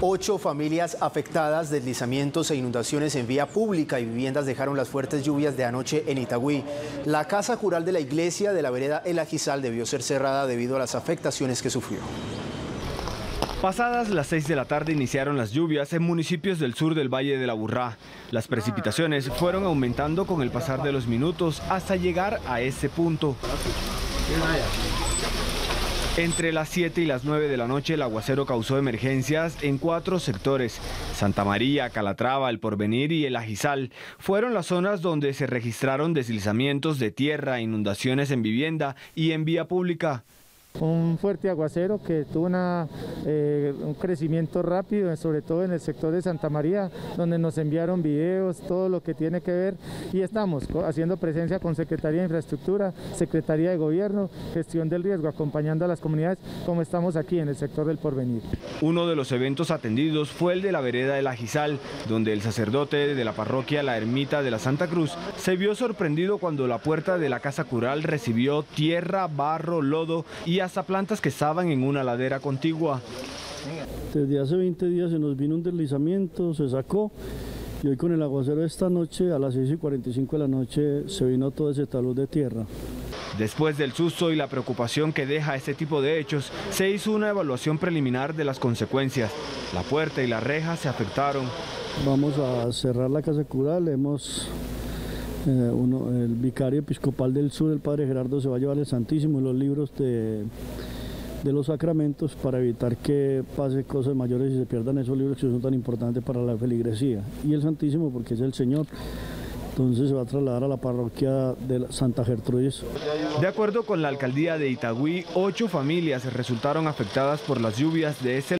8 familias afectadas, deslizamientos e inundaciones en vía pública y viviendas dejaron las fuertes lluvias de anoche en Itagüí. La casa cural de la iglesia de la vereda El Ajizal debió ser cerrada debido a las afectaciones que sufrió. Pasadas las 6 de la tarde iniciaron las lluvias en municipios del sur del Valle de la Aburrá. Las precipitaciones fueron aumentando con el pasar de los minutos hasta llegar a ese punto. Entre las 7 y las 9 de la noche el aguacero causó emergencias en 4 sectores. Santa María, Calatrava, El Porvenir y El Ajizal fueron las zonas donde se registraron deslizamientos de tierra, inundaciones en vivienda y en vía pública. Un fuerte aguacero que tuvo un crecimiento rápido, sobre todo en el sector de Santa María, donde nos enviaron videos, todo lo que tiene que ver, y estamos haciendo presencia con Secretaría de Infraestructura, Secretaría de Gobierno, Gestión del Riesgo, acompañando a las comunidades como estamos aquí en el sector del Porvenir. Uno de los eventos atendidos fue el de la vereda El Ajizal, donde el sacerdote de la parroquia La Ermita de la Santa Cruz se vio sorprendido cuando la puerta de la casa cural recibió tierra, barro, lodo y hasta plantas que estaban en una ladera contigua. Desde hace 20 días se nos vino un deslizamiento, se sacó, y hoy con el aguacero de esta noche, a las 6:45 de la noche, se vino todo ese talud de tierra. Después del susto y la preocupación que deja este tipo de hechos, se hizo una evaluación preliminar de las consecuencias. La puerta y la reja se afectaron. Vamos a cerrar la casa cural, el vicario episcopal del sur, el padre Gerardo, se va a llevar el Santísimo y los libros de los sacramentos para evitar que pase cosas mayores y se pierdan esos libros que son tan importantes para la feligresía. Y el Santísimo porque es el Señor. Entonces se va a trasladar a la parroquia de Santa Gertrudis. De acuerdo con la alcaldía de Itagüí, 8 familias resultaron afectadas por las lluvias de ese